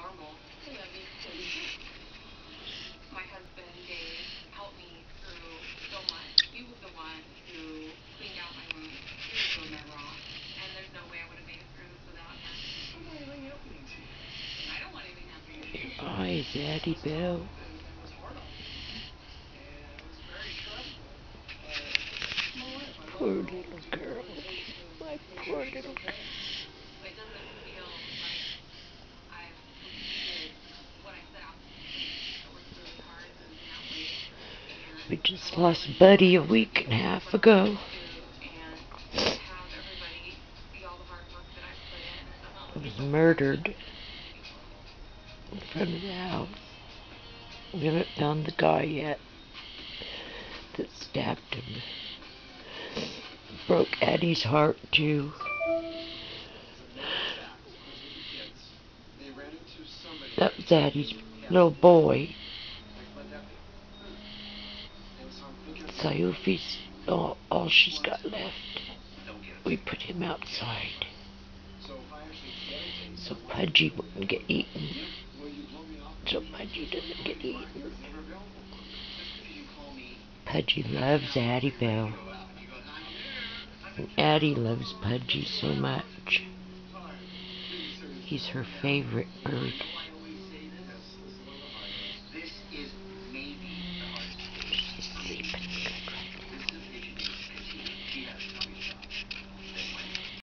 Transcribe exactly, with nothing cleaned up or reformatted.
Eyes, Addie Belle. Poor little girl. My poor little girl. We just lost Buddy a week and a half ago. He was murdered in front of the house. We haven't found the guy yet that stabbed him. Broke Addie's heart too. That was Addie's little boy. Sayufi's all, all she's got left. We put him outside so Pudgy wouldn't get eaten. So Pudgy doesn't get eaten. Pudgy loves Addie Belle. And Addie loves Pudgy so much. He's her favorite bird.